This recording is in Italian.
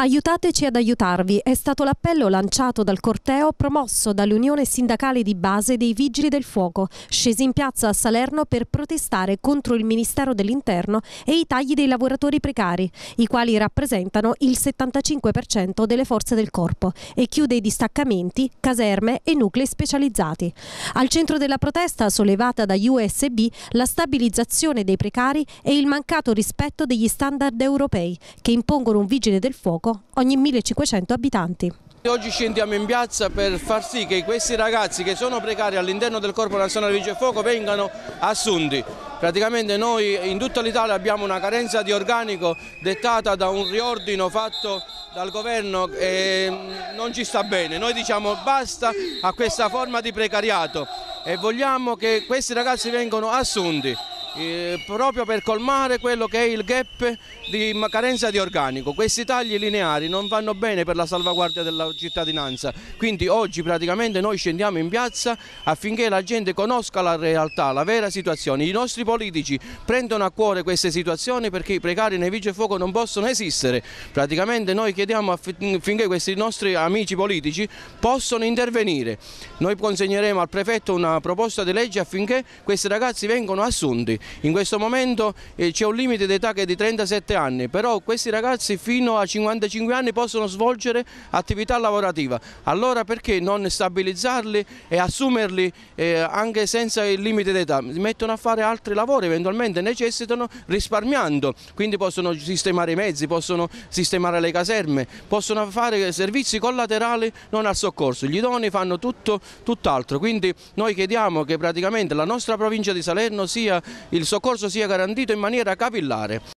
Aiutateci ad aiutarvi è stato l'appello lanciato dal corteo promosso dall'Unione Sindacale di Base dei Vigili del Fuoco, scesi in piazza a Salerno per protestare contro il Ministero dell'Interno e i tagli dei lavoratori precari, i quali rappresentano il 75% delle forze del corpo, e chiude i distaccamenti, caserme e nuclei specializzati. Al centro della protesta sollevata da USB la stabilizzazione dei precari e il mancato rispetto degli standard europei che impongono un vigile del fuoco ogni 1500 abitanti. Oggi scendiamo in piazza per far sì che questi ragazzi che sono precari all'interno del Corpo Nazionale Vigili del Fuoco vengano assunti. Praticamente noi in tutta l'Italia abbiamo una carenza di organico dettata da un riordino fatto dal governo e non ci sta bene. Noi diciamo basta a questa forma di precariato e vogliamo che questi ragazzi vengano assunti. Proprio per colmare quello che è il gap di carenza di organico. Questi tagli lineari non vanno bene per la salvaguardia della cittadinanza, quindi oggi praticamente noi scendiamo in piazza affinché la gente conosca la realtà, la vera situazione. I nostri politici prendono a cuore queste situazioni perché i precari nei vigili del fuoco non possono esistere. Praticamente noi chiediamo affinché questi nostri amici politici possano intervenire. Noi consegneremo al prefetto una proposta di legge affinché questi ragazzi vengano assunti. In questo momento c'è un limite d'età che è di 37 anni, però questi ragazzi fino a 55 anni possono svolgere attività lavorativa. Allora perché non stabilizzarli e assumerli anche senza il limite d'età? Si mettono a fare altri lavori, eventualmente necessitano risparmiando, quindi possono sistemare i mezzi, possono sistemare le caserme, possono fare servizi collaterali non al soccorso. Gli idonei fanno tutt'altro, quindi noi chiediamo che praticamente la nostra provincia di Salerno il soccorso sia garantito in maniera capillare.